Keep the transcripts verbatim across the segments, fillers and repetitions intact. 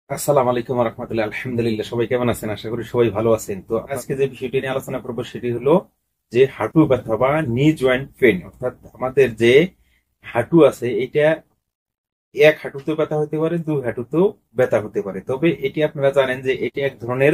আসসালামু আলাইকুম রহমতুল্লাহ। আলহামদুলিল্লাহ, সবাই কেমন আছেন? আশা করি সবাই ভালো আছেন। তো আজকে যে বিষয়টি নিয়ে আলোচনা করবো সেটি হলো যে হাঁটু ব্যথা বা নি জয়েন্ট পেন, অর্থাৎ আমাদের যে হাঁটু আছে এটা এক হাঁটুতেও ব্যথা হতে পারে, দুই হাঁটুতেও ব্যথা হতে পারে। তবে এটি আপনারা জানেন যে এটি এক ধরনের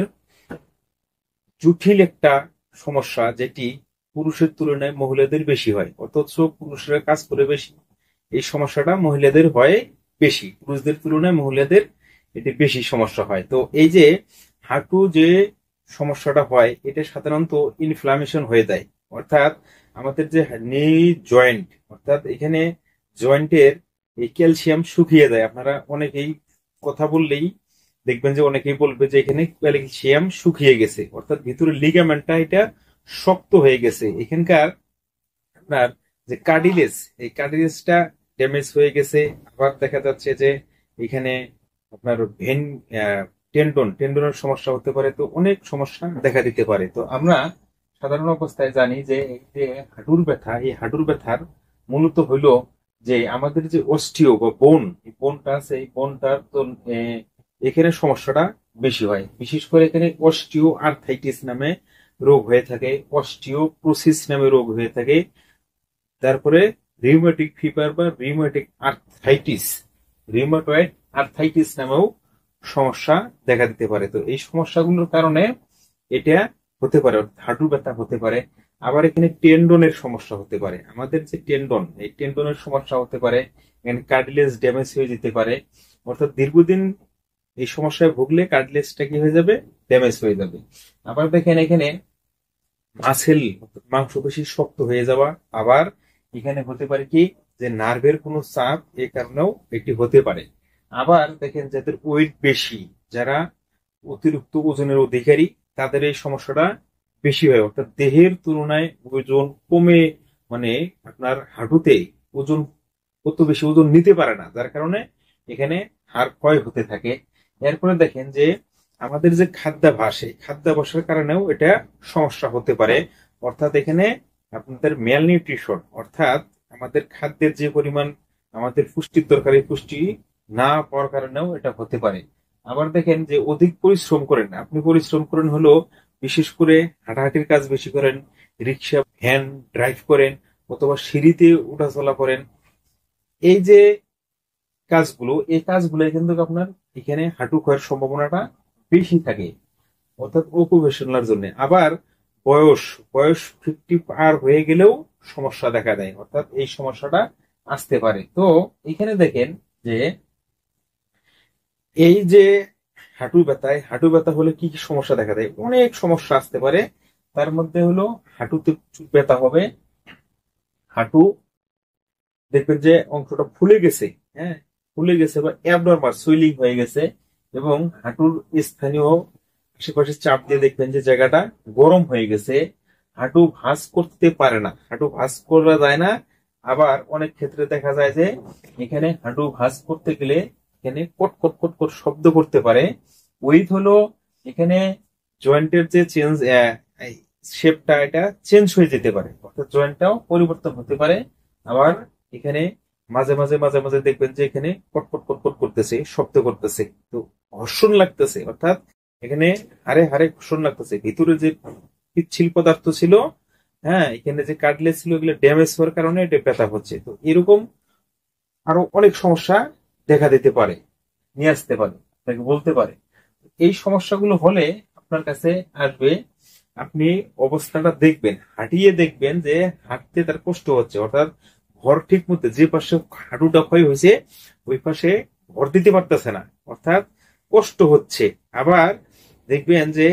জটিল একটা সমস্যা, যেটি পুরুষের তুলনায় মহিলাদের বেশি হয়, অথচ পুরুষরা কাজ করে বেশি। এই সমস্যাটা মহিলাদের হয় বেশি, পুরুষদের তুলনায় মহিলাদের এটি বেশি সমস্যা হয়। তো এই যে হাঁটু যে সমস্যাটা হয় এটা সাধারণত ইনফ্লামেশন হয়ে যায়, অর্থাৎ আমাদের যে নি জয়েন্ট, অর্থাৎ এখানে জয়েন্টের এই ক্যালসিয়াম শুকিয়ে যায়। আপনারা অনেকেই কথা বললেই দেখবেন যে অনেকেই বলবে যে এখানে ক্যালসিয়াম শুকিয়ে গেছে, অর্থাৎ ভিতরে লিগামেন্টটা এটা শক্ত হয়ে গেছে। এখানকার আপনার যে কার্টিলেজ, এই কার্টিলেজটা ড্যামেজ হয়ে গেছে। আবার দেখা যাচ্ছে যে এখানে আপনার ভেন টেন্ডন টেন্ডনের সমস্যা হতে পারে। তো অনেক সমস্যা দেখা দিতে পারে। তো আমরা সাধারণ অবস্থায় জানি যে এই যে হাঁটুর ব্যথা, এই হাঁটুর ব্যথার মূলত হইলো যে আমাদের যে অস্টিও বা বোন, এই বোনটা আছে, এই বোনটার তো আহ, এখানে সমস্যাটা বেশি হয়। বিশেষ করে এখানে অস্টিও আর্থাইটিস নামে রোগ হয়ে থাকে, অস্টিওপ্রোসিস নামে রোগ হয়ে থাকে। তারপরে রিউমেটিক ফিভার বা রিউমেটিক আর্থাইটিস, রিউমেটয়েড আর্থাইটিস নামেও সমস্যা দেখা দিতে পারে। তো এই সমস্যাগুলোর কারণে এটা হতে পারে, হাঁটু ব্যথা হতে পারে। আবার এখানে টেন্ডনের সমস্যা হতে পারে, আমাদের যে টেন্ডন, এই টেন্ডনের সমস্যা হতে পারে। এখানে কার্টিলেজ ড্যামেজ হয়ে যেতে পারে, অর্থাৎ দীর্ঘদিন এই সমস্যায় ভুগলে কার্টিলেজটা কি হয়ে যাবে, ড্যামেজ হয়ে যাবে। আবার দেখেন এখানে মাসেল, মাংসপেশি শক্ত হয়ে যাওয়া। আবার এখানে হতে পারে কি যে নার্ভের কোনো চাপ, এ কারণেও এটি হতে পারে। আবার দেখেন যাদের ওয়েট বেশি, যারা অতিরিক্ত ওজনের অধিকারী, তাদের এই সমস্যাটা বেশি হয়, অর্থাৎ দেহের তুলনায় ওজন কমে, মানে আপনার হাঁটুতে ওজন অত বেশি ওজন নিতে পারে না, যার কারণে এখানে হাড় ক্ষয় হতে থাকে। এরপরে দেখেন যে আমাদের যে খাদ্যাভ্যাস, এই খাদ্যাভ্যাসের কারণেও এটা সমস্যা হতে পারে। অর্থাৎ এখানে আপনাদের ম্যাল নিউট্রিশন, অর্থাৎ আমাদের খাদ্যের যে পরিমাণ আমাদের পুষ্টির দরকার, এই পুষ্টি না পাওয়ার কারণেও এটা হতে পারে। আবার দেখেন যে অধিক পরিশ্রম করেন, আপনি পরিশ্রম করেন হলো বিশেষ করে হাঁটাহাঁটির কাজ বেশি করেন, রিক্সা ভ্যান ড্রাইভ করেন, অথবা সিঁড়িতে উঠাচলা করেন, এই যে কাজগুলো, এই কাজগুলো কিন্তু আপনার এখানে হাঁটু ক্ষয়ের সম্ভাবনাটা বেশি থাকে, অর্থাৎ অকুপেশনাল জন্য। আবার বয়স বয়স ফিফটি পার হয়ে গেলেও সমস্যা দেখা দেয়, অর্থাৎ এই সমস্যাটা আসতে পারে। তো এখানে দেখেন যে এই যে হাঁটু ব্যথায়, হাঁটু ব্যথা হলে কি কি সমস্যা দেখা দেয়, অনেক সমস্যা আসতে পারে। তার মধ্যে হলো হাঁটুতে প্রচুর ব্যথা হবে, হাঁটু দেখবেন যে অংশটা ফুলে গেছে, হ্যাঁ, ফুলে গেছে বা অ্যাবনরমাল সুইলিং হয়ে গেছে, এবং হাঁটুর স্থানীয় আশেপাশে চাপ দিয়ে দেখবেন যে জায়গাটা গরম হয়ে গেছে। হাঁটু ভাঁজ করতে পারে না, হাঁটু ভাঁজ করা যায় না। আবার অনেক ক্ষেত্রে দেখা যায় যে এখানে হাঁটু ভাঁজ করতে গেলে এখানে কট কট কট কট শব্দ করতে পারে। ওই হলো এখানে জয়েন্টের যে চেঞ্জ, শেপটা এটা চেঞ্জ হয়ে যেতে পারে, অর্থাৎ জয়েন্টটাও পরিবর্তন হতে পারে। আবার এখানে মাঝে মাঝে মাঝে মাঝে দেখবেন যে এখানে কটকট কটকট করতেছে, শব্দ করতেছে, তো ঘর্ষণ লাগতেছে, অর্থাৎ এখানে হারে হারে ঘর্ষণ লাগতেছে। ভিতরে যে পিচ্ছিল পদার্থ ছিল, হ্যাঁ, এখানে যে কার্টিলেজ ছিল, এগুলো ড্যামেজ হওয়ার কারণে এটা ব্যথা হচ্ছে। তো এরকম আরো অনেক সমস্যা দেখা দিতে পারে, নিয়ে আসতে পারে, আপনাকে বলতে পারে। এই সমস্যাগুলো হলে আপনার কাছে আসবে, আপনি অবস্থাটা দেখবেন, হাঁটিয়ে দেখবেন যে হাঁটতে তার কষ্ট হচ্ছে, অর্থাৎ ভর ঠিক মতো যে পাশে হাঁটুটা ক্ষয় হয়েছে ওই পাশে ভর দিতে পারতেছে না, অর্থাৎ কষ্ট হচ্ছে। আবার দেখবেন যে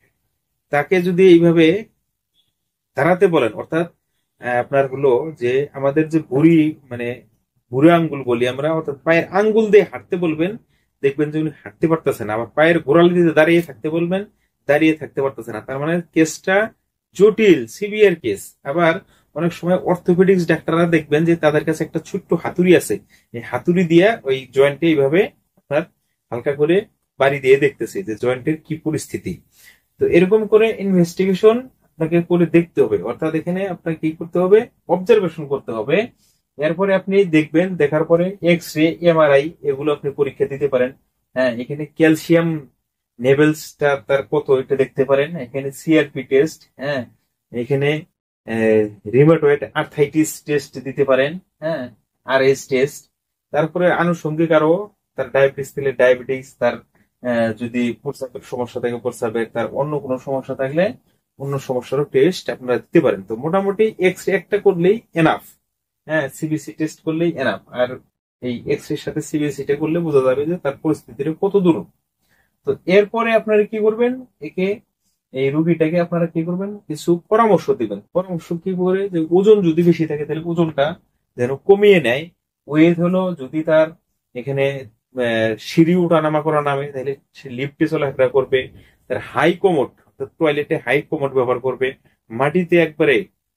তাকে যদি এইভাবে দাঁড়াতে বলেন, অর্থাৎ আহ, আপনার হলো যে আমাদের যে বুড়ি, মানে বুড়ো আঙ্গুল বলি আমরা, অর্থাৎ পায়ের আঙ্গুল দিয়ে হাঁটতে বলবেন, দেখবেন যে উনি হাঁটতে পারতেছে না। আবার পায়ের গোড়ালি দিয়ে দাঁড়িয়ে থাকতে বলবেন, দাঁড়িয়ে থাকতে পারতেছে না। তার মানে কেসটা জটিল, সিভিয়ার কেস। আবার অনেক সময় অর্থোপেডিক্স ডাক্তাররা দেখবেন যে তাদের কাছে একটা ছোট্ট হাতুড়ি আছে, এই হাতুড়ি দিয়ে ওই জয়েন্টে এইভাবে আপনার হালকা করে বাড়ি দিয়ে দেখতেছে যে জয়েন্টের কি পরিস্থিতি। তো এরকম করে ইনভেস্টিগেশন আপনাকে করে দেখতে হবে, অর্থাৎ এখানে আপনাকে কি করতে হবে, অবজারভেশন করতে হবে। এরপরে আপনি দেখবেন, দেখার পরে এক্স রে, এমআরআই এগুলো আপনি পরীক্ষা দিতে পারেন। হ্যাঁ, এখানে ক্যালসিয়াম লেভেলসটা তার কত এটা দেখতে পারেন, এখানে সিআরপি টেস্ট, হ্যাঁ, এখানে রিউমাটয়েড আর্থ্রাইটিস টেস্ট দিতে পারেন, হ্যাঁ, আর এস টেস্ট। তারপরে আনুষঙ্গিক আরো তার ডায়াবেটিস থাকলে ডায়াবেটিস, তার আহ, যদি প্রস্রাবের সমস্যা থাকে প্রস্রাবের, তার অন্য কোনো সমস্যা থাকলে অন্য সমস্যারও টেস্ট আপনারা দিতে পারেন। তো মোটামুটি এক্স রে একটা করলেই এনাফ, হ্যাঁ, সিবিসি টেস্ট করলেই এনাফ। আর এই এক্স রে সাথে সিবিসি টা করলে বোঝা যাবে যে তার পরিস্থিতিটা কত দূর। তো এরপরে আপনারা কি করবেন, একে এই রুগীটাকে আপনারা কি করবেন, কিছু পরামর্শ দিবেন। পরামর্শ কি করে, যে ওজন যদি বেশি থাকে তাহলে ওজনটা যেন কমিয়ে নেয়। ওয়েট হলো যদি তার এখানে আহ, সিঁড়ি উঠানামা করা নামে তাহলে সে লিফটে চলাফেরা করবে। তার হাই কোমোড, টয়লেটে হাই কোমোড ব্যবহার করবে। মাটিতে একবারে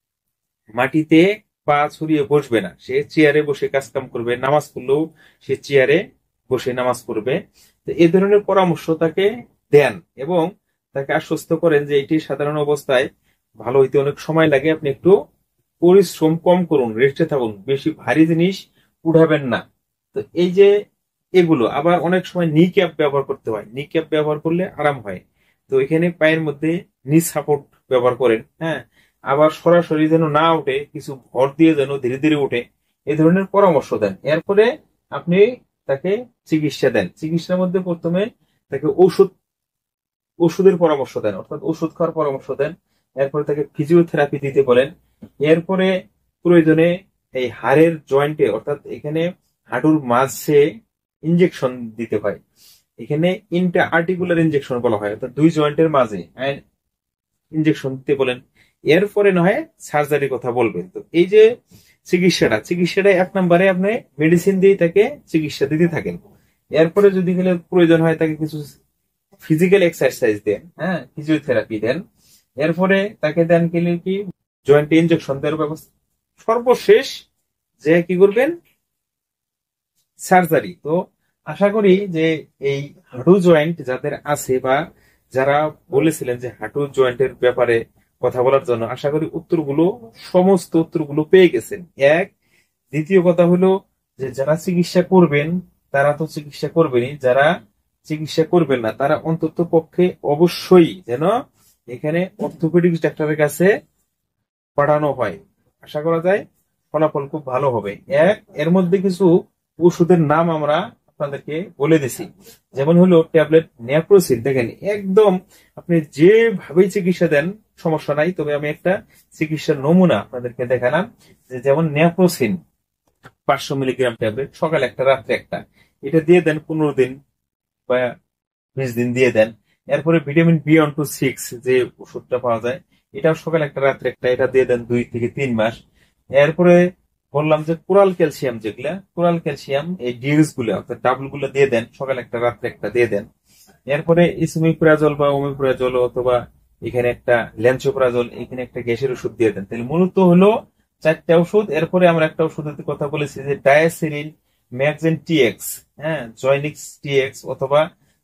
মাটিতে পা ছড়িয়ে বসবে না, সে চেয়ারে বসে কাজ কাম করবে। নামাজ পড়লেও সে চেয়ারে বসে নামাজ পড়বে। তো এই ধরনের পরামর্শ তাকে দেন এবং তাকে আশ্বস্ত করেন যে এটি সাধারণ অবস্থায় ভালো হইতে অনেক সময় লাগে, আপনি একটু পরিশ্রম কম করুন, রেস্টে থাকুন, বেশি ভারী জিনিস উঠাবেন না। তো এই যে এগুলো আবার অনেক সময় নি ক্যাপ ব্যবহার করতে হয়, নি ক্যাপ ব্যবহার করলে আরাম হয়। তো এখানে পায়ের মধ্যে নি সাপোর্ট ব্যবহার করেন, হ্যাঁ। আবার সরাসরি যেন না উঠে, কিছু ভর দিয়ে যেন ধীরে ধীরে উঠে, এই ধরনের পরামর্শ দেন। এরপরে আপনি তাকে চিকিৎসা দেন। চিকিৎসার মধ্যে প্রথমে তাকে ঔষধ ওষুধের পরামর্শ দেন, অর্থাৎ ওষুধ খাওয়ার পরামর্শ দেন। এরপরে তাকে ফিজিওথেরাপি দিতে বলেন। এরপরে প্রয়োজনে এই হাড়ের জয়েন্টে, অর্থাৎ এখানে হাঁটুর মাঝে ইনজেকশন দিতে হয়। এখানে ইন্টা আর্টিকুলার ইনজেকশন বলা হয়, অর্থাৎ দুই জয়েন্টের মাঝে ইনজেকশন দিতে বলেন। এরপরে না হয় সার্জারির কথা বলবেন। তো এই যে চিকিৎসাটা চিকিৎসাটা এক নম্বরে আপনি মেডিসিন দিয়ে তাকে চিকিৎসা দিতে থাকেন। এরপরে যদি গেলে প্রয়োজন হয় তাকে কিছু ফিজিক্যাল এক্সারসাইজ দেন, হ্যাঁ, ফিজিওথেরাপি দেন। এরপরে তাকে দেন গেলে কি জয়েন্টে ইনজেকশন দেওয়ার ব্যবস্থা। সর্বশেষ যে কি করবেন, সার্জারি। তো আশা করি যে এই হাঁটু জয়েন্ট যাদের আছে বা যারা বলেছিলেন যে হাঁটু জয়েন্টের ব্যাপারে কথা বলার জন্য, আশা করি উত্তরগুলো সমস্ত উত্তরগুলো পেয়ে গেছেন। এক, দ্বিতীয় কথা হলো যে যারা চিকিৎসা করবেন তারা তো চিকিৎসা করবেনই, যারা চিকিৎসা করবেন না তারা অন্তত পক্ষে অবশ্যই যেন এখানে অর্থোপেডিক্স ডাক্তারের কাছে পাঠানো হয়। আশা করা যায় ফলাফল খুব ভালো হবে। এক, এর মধ্যে কিছু ওষুধের নাম আমরা আপনাদেরকে বলে দিছি, যেমন হলো ট্যাবলেট নেপ্রোসিন। দেখেন একদম আপনি যেভাবেই চিকিৎসা দেন সমস্যা নাই, তবে আমি একটা চিকিৎসার নমুনা আপনাদেরকে দেখালাম। যে যেমন নেপ্রোসিন পাঁচশো মিলিগ্রাম ট্যাবলেট, সকালে একটা রাত্রে একটা, এটা দিয়ে দেন পনেরো দিন বা বিশ দিন দিয়ে দেন। এরপরে vitamin B one two six যে ওষুধটা পাওয়া যায়, এটা সকালে একটা রাত্রে একটা, এটা দিয়ে দেন দুই থেকে তিন মাস। এরপরে বললাম যে কোরাল ক্যালসিয়াম, যেগুলা কোরাল ক্যালসিয়াম এই ডিউস গুলা অর্থাৎ ডাবল গুলা দিয়ে দেন, সকালে একটা রাত্রে একটা দিয়ে দেন। এরপরে ইসমিপ্রাজল বা ওমিপ্রাজল অথবা এখানে একটা ল্যান্সোপ্রাজল, এখানে একটা গ্যাসের ওষুধ দিয়ে দেন। তাহলে মূলত হলো চারটা ওষুধ। এরপরে আমরা একটা ওষুধের কথা বলেছি যে ডায়াসিরিন ম্যাগজেন টিএক্স, হ্যাঁ, জয়নিক্স টিএক্স অথবা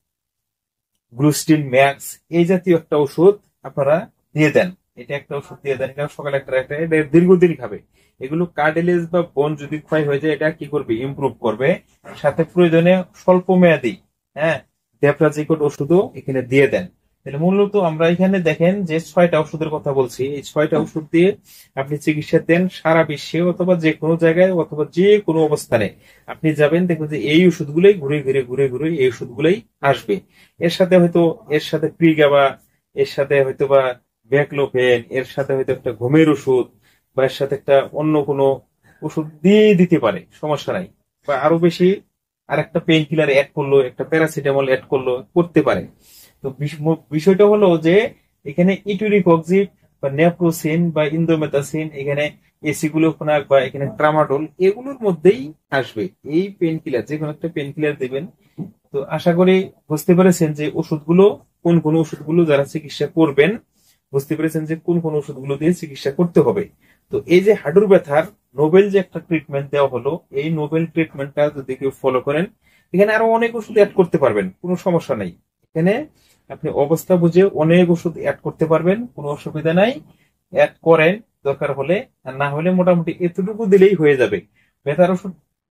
গ্লুস্টিন ম্যাক্স, এই জাতীয় একটা ওষুধ আপনারা দিয়ে দেন। এটা একটা ওষুধ দিয়ে দেন, এটা সকালে একটা একটা, এটা দীর্ঘদিন খাবে। এগুলো কার্টিলেজ বা বোন যদি ক্ষয় হয়ে যায় এটা কি করবে, ইমপ্রুভ করবে। সাথে প্রয়োজনে স্বল্প মেয়াদী, হ্যাঁ, ডেপ্রাজিকোট ওষুধও এখানে দিয়ে দেন। তাহলে মূলত আমরা এখানে দেখেন যে ছয়টা ওষুধের কথা বলছি, এই ছয়টা ওষুধ দিয়ে আপনি চিকিৎসা দেন সারা বিশ্বে অথবা যে কোনো জায়গায় অথবা যে কোনো অবস্থানে আপনি যাবেন, দেখবেন যে এই ওষুধগুলোই ঘুরে ঘুরে ঘুরে ঘুরে এই ওষুধগুলোই আসবে। এর সাথে হয়তো এর সাথে প্রিগাবা, এর সাথে হয়তো বা ব্যাকলোপেন, এর সাথে হয়তো একটা ঘুমের ওষুধ বা এর সাথে একটা অন্য কোনো ওষুধ দিয়ে দিতে পারে, সমস্যা নাই। বা আরো বেশি আর একটা পেইন কিলার অ্যাড করলো, একটা প্যারাসিটামল অ্যাড করলো, করতে পারে। তো বিষয়টা হলো যে এখানে ইটুরিকক্সিব বা নেপ্রোসিন বা ইন্দোমেথাসিন, এখানে এসিগুলোফেনাক বা এখানে ট্রামাডোল, এগুলোর মধ্যেই আসবে। এই পেইন কিলার যে কোনো একটা পেইন কিলার দেবেন। তো আশা করি বুঝতে পেরেছেন যে ওষুধগুলো কোন কোন ওষুধগুলো যারা চিকিৎসা করবেন বুঝতে পেরেছেন যে কোন কোন ওষুধগুলো দিয়ে চিকিৎসা করতে হবে। তো এই যে হাঁটুর ব্যথার নোবেল যে একটা ট্রিটমেন্ট দেওয়া হলো, এই নোবেল ট্রিটমেন্টটা যদি কেউ ফলো করেন, এখানে আরো অনেক ওষুধ অ্যাড করতে পারবেন, কোনো সমস্যা নাই। এখানে আপনি অবস্থা বুঝে অনেক ওষুধ অ্যাড করতে পারবেন, কোনো অসুবিধা নাই। অ্যাড করেন দরকার হলে, আর না হলে মোটামুটি এতটুকু দিলেই হয়ে যাবে। ব্যথার ওষুধ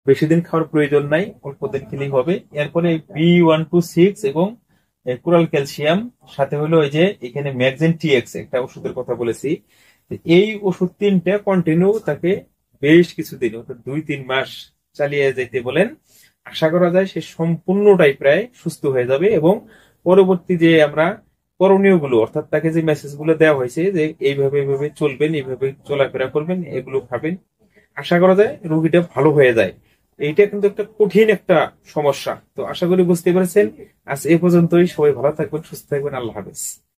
বেশি দিন খাওয়ার প্রয়োজন নাই, অল্প দিন খেলেই হবে। এরপরে বি ওয়ান টু সিক্স এবং কোরাল ক্যালসিয়াম, সাথে হলো ওই যে এখানে ম্যাগজিন টি এক্স একটা ওষুধের কথা বলেছি। এই ওষুধ তিনটা কন্টিনিউ তাকে বেশ কিছুদিন অর্থাৎ দুই তিন মাস চালিয়ে যেতে বলেন। আশা করা যায় সে সম্পূর্ণটাই প্রায় সুস্থ হয়ে যাবে এবং পরবর্তী যে আমরা করণীয় গুলো অর্থাৎ তাকে যে মেসেজ গুলো দেওয়া হয়েছে যে এইভাবে এইভাবে চলবেন, এইভাবে চলাফেরা করবেন, এগুলো খাবেন, আশা করা যায় রোগীটা ভালো হয়ে যায়। এইটা কিন্তু একটা কঠিন একটা সমস্যা। তো আশা করি বুঝতে পেরেছেন। আজ এ পর্যন্তই। সবাই ভালো থাকবেন, সুস্থ থাকবেন। আল্লাহ হাফেজ।